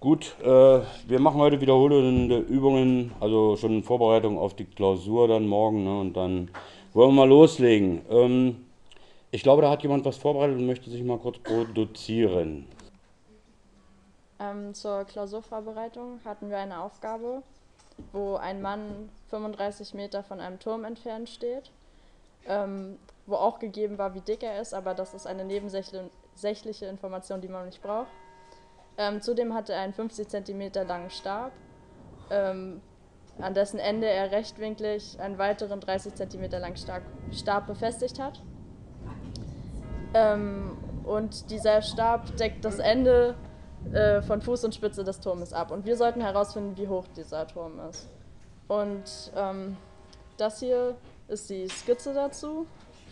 Gut, wir machen heute wiederholende Übungen, also schon in Vorbereitung auf die Klausur dann morgen, ne? Und dann wollen wir mal loslegen. Ich glaube, da hat jemand was vorbereitet und möchte sich mal kurz produzieren. Zur Klausurvorbereitung hatten wir eine Aufgabe, wo ein Mann 35 Meter von einem Turm entfernt steht, wo auch gegeben war, wie dick er ist, aber das ist eine nebensächliche Information, die man nicht braucht. Zudem hatte er einen 50 Zentimeter langen Stab, ähm, an dessen Ende er rechtwinklig einen weiteren 30 Zentimeter langen Stab befestigt hat. Und dieser Stab deckt das Ende von Fuß und Spitze des Turmes ab. Und wir sollten herausfinden, wie hoch dieser Turm ist. Und das hier ist die Skizze dazu.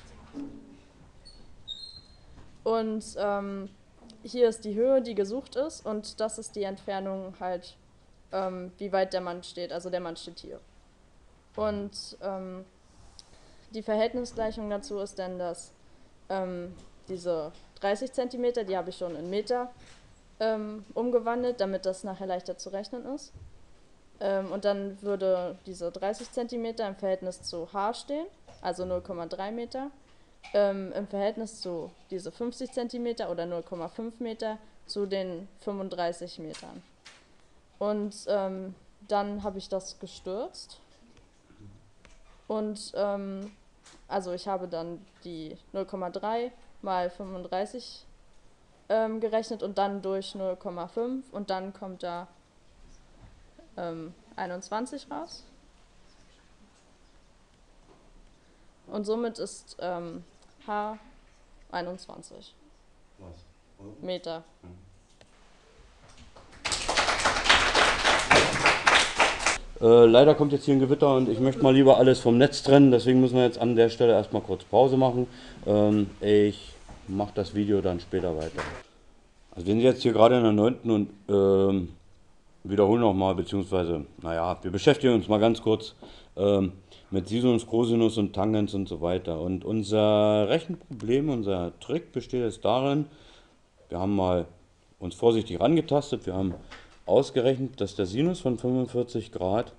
Und hier ist die Höhe, die gesucht ist. Und das ist die Entfernung halt, wie weit der Mann steht. Also der Mann steht hier. Und die Verhältnisgleichung dazu ist dann, dass diese 30 Zentimeter, die habe ich schon in Meter umgewandelt, damit das nachher leichter zu rechnen ist. Und dann würde diese 30 Zentimeter im Verhältnis zu h stehen, also 0,3 Meter, im Verhältnis zu diese 50 Zentimeter oder 0,5 Meter zu den 35 Metern. Und dann habe ich das gestürzt und also ich habe dann die 0,3 mal 35 gerechnet und dann durch 0,5 und dann kommt da 21 raus. Und somit ist H 21 Was? Meter. Leider kommt jetzt hier ein Gewitter und ich möchte mal lieber alles vom Netz trennen, deswegen müssen wir jetzt an der Stelle erstmal kurz Pause machen. Ich mache das Video dann später weiter. Also wir sind jetzt hier gerade in der 9. und wiederholen nochmal, beziehungsweise, naja, wir beschäftigen uns mal ganz kurz mit Sinus, Cosinus und Tangens und so weiter. Und unser Rechenproblem, unser Trick besteht jetzt darin, wir haben mal uns vorsichtig rangetastet, wir haben ausgerechnet, dass der Sinus von 45 Grad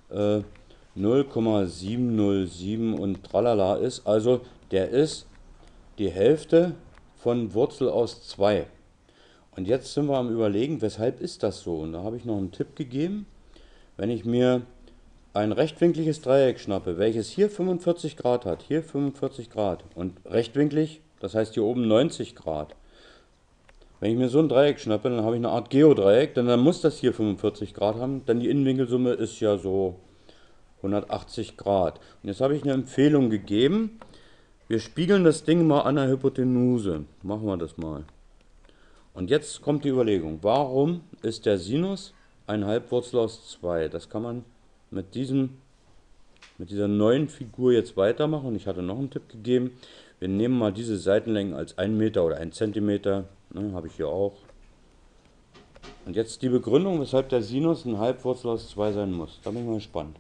0,707 und tralala ist. Also der ist die Hälfte von Wurzel aus 2. Und jetzt sind wir am Überlegen, weshalb ist das so? Und da habe ich noch einen Tipp gegeben. Wenn ich mir ein rechtwinkliges Dreieck schnappe, welches hier 45 Grad hat, hier 45 Grad und rechtwinklig, das heißt hier oben 90 Grad. Wenn ich mir so ein Dreieck schnappe, dann habe ich eine Art Geodreieck, denn dann muss das hier 45 Grad haben, denn die Innenwinkelsumme ist ja so 180 Grad. Und jetzt habe ich eine Empfehlung gegeben. Wir spiegeln das Ding mal an der Hypotenuse. Machen wir das mal. Und jetzt kommt die Überlegung, warum ist der Sinus eine Halbwurzel aus 2? Das kann man mit dieser neuen Figur jetzt weitermachen. Und ich hatte noch einen Tipp gegeben. Wir nehmen mal diese Seitenlängen als 1 Meter oder 1 Zentimeter. Ne, habe ich hier auch. Und jetzt die Begründung, weshalb der Sinus eine Halbwurzel aus 2 sein muss. Da bin ich mal gespannt.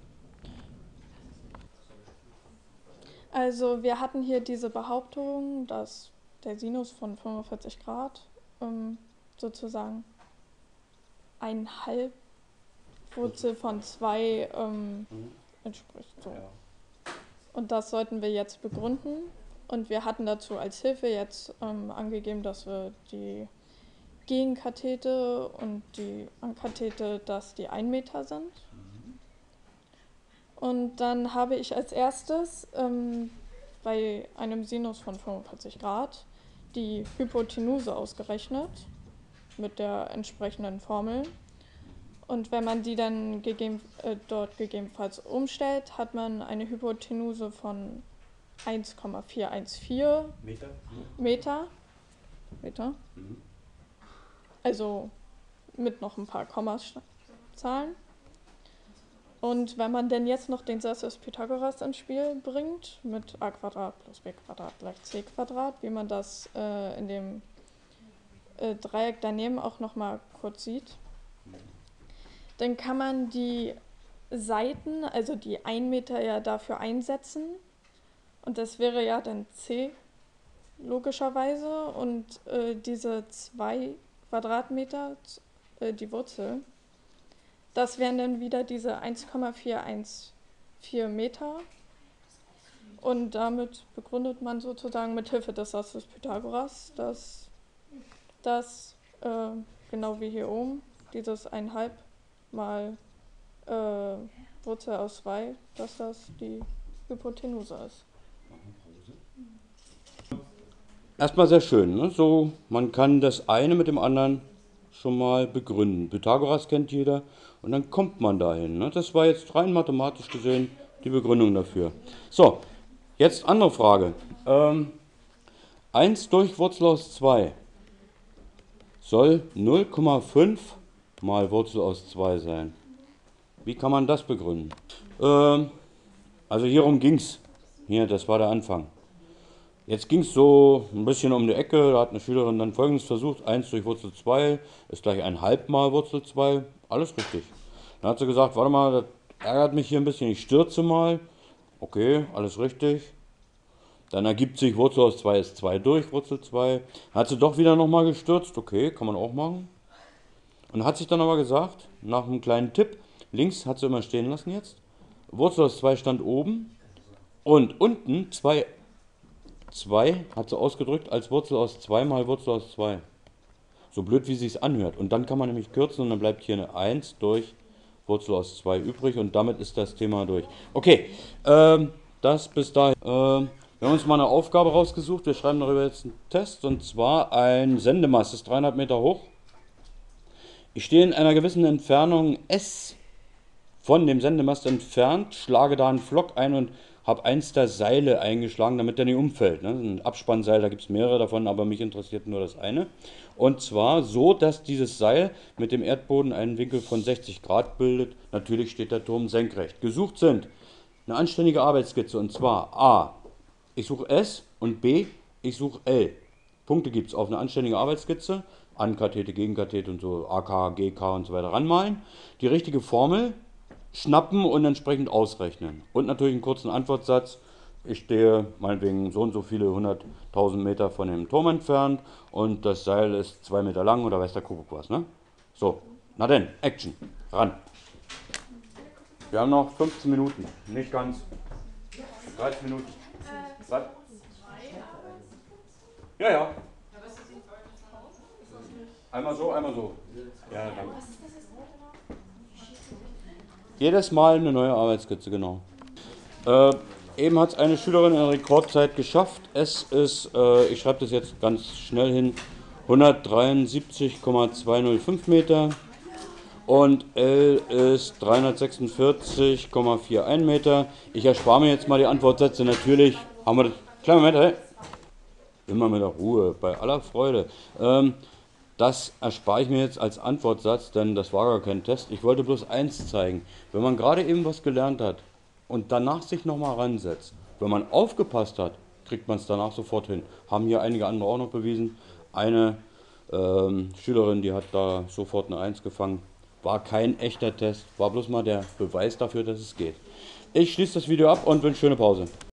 Also wir hatten hier diese Behauptung, dass der Sinus von 45 Grad sozusagen ein Halbwurzel von 2 entspricht. So. Und das sollten wir jetzt begründen. Und wir hatten dazu als Hilfe jetzt angegeben, dass wir die Gegenkathete und die Ankathete, dass die 1 Meter sind. Und dann habe ich als erstes bei einem Sinus von 45 Grad die Hypotenuse ausgerechnet mit der entsprechenden Formel. Und wenn man die dann dort gegebenenfalls umstellt, hat man eine Hypotenuse von 1,414 Meter. Also mit noch ein paar Kommazahlen. Und wenn man denn jetzt noch den Satz des Pythagoras ins Spiel bringt, mit a Quadrat plus b Quadrat gleich c Quadrat, wie man das in dem Dreieck daneben auch nochmal kurz sieht, dann kann man die Seiten, also die 1 Meter ja dafür einsetzen. Und das wäre ja dann c logischerweise. Und diese 2 Quadratmeter die Wurzel. Das wären dann wieder diese 1,414 Meter. Und damit begründet man sozusagen mit Hilfe des Satzes Pythagoras, dass das, genau wie hier oben, dieses 1,5 mal Wurzel aus 2, dass das die Hypotenuse ist. Erstmal sehr schön, ne? So, man kann das eine mit dem anderen schon mal begründen. Pythagoras kennt jeder und dann kommt man dahin. Ne? Das war jetzt rein mathematisch gesehen die Begründung dafür. So, jetzt andere Frage. 1 durch Wurzel aus 2 soll 0,5 mal Wurzel aus 2 sein. Wie kann man das begründen? Also hierum ging es. Hier, das war der Anfang. Jetzt ging es so ein bisschen um die Ecke, da hat eine Schülerin dann Folgendes versucht, 1 durch Wurzel 2 ist gleich 1,5 mal Wurzel 2, alles richtig. Dann hat sie gesagt, warte mal, das ärgert mich hier ein bisschen, ich stürze mal. Okay, alles richtig. Dann ergibt sich Wurzel aus 2 ist 2 durch Wurzel 2. Dann hat sie doch wieder nochmal gestürzt, okay, kann man auch machen. Und hat sich dann aber gesagt, nach einem kleinen Tipp, links hat sie immer stehen lassen jetzt, Wurzel aus 2 stand oben und unten 2 hat sie ausgedrückt als Wurzel aus 2 mal Wurzel aus 2. So blöd, wie sie es anhört. Und dann kann man nämlich kürzen und dann bleibt hier eine 1 durch Wurzel aus 2 übrig und damit ist das Thema durch. Okay, das bis dahin. Wir haben uns mal eine Aufgabe rausgesucht. Wir schreiben darüber jetzt einen Test und zwar ein Sendemast, das ist 3,5 Meter hoch. Ich stehe in einer gewissen Entfernung S von dem Sendemast entfernt, schlage da einen Flock ein und habe eins der Seile eingeschlagen, damit der nicht umfällt. Ne? Ein Abspannseil, da gibt es mehrere davon, aber mich interessiert nur das eine. Und zwar so, dass dieses Seil mit dem Erdboden einen Winkel von 60 Grad bildet. Natürlich steht der Turm senkrecht. Gesucht sind eine anständige Arbeitsskizze und zwar A, ich suche S und B, ich suche L. Punkte gibt es auf eine anständige Arbeitsskizze, Ankathete, Gegenkathete und so, AK, GK und so weiter ranmalen. Die richtige Formel schnappen und entsprechend ausrechnen. Und natürlich einen kurzen Antwortsatz. Ich stehe meinetwegen so und so viele 100.000 Meter von dem Turm entfernt und das Seil ist 2 Meter lang oder weiß der Kuckuck was, ne? So, na denn, Action, ran. Wir haben noch 15 Minuten, nicht ganz. 13 Minuten. Was? Ja, ja. Einmal so, einmal so. Ja, danke. Jedes Mal eine neue Arbeitskizze, genau. Eben hat es eine Schülerin in Rekordzeit geschafft. Es ist, ich schreibe das jetzt ganz schnell hin, 173,205 Meter und L ist 346,41 Meter. Ich erspare mir jetzt mal die Antwortsätze. Natürlich haben wir das. Kleinen Moment, hey. Immer mit der Ruhe, bei aller Freude. Das erspare ich mir jetzt als Antwortsatz, denn das war gar kein Test. Ich wollte bloß eins zeigen. Wenn man gerade eben was gelernt hat und danach sich nochmal ransetzt, wenn man aufgepasst hat, kriegt man es danach sofort hin. Haben hier einige andere auch noch bewiesen. Eine Schülerin, die hat da sofort eine 1 gefangen. War kein echter Test, war bloß mal der Beweis dafür, dass es geht. Ich schließe das Video ab und wünsche schöne Pause.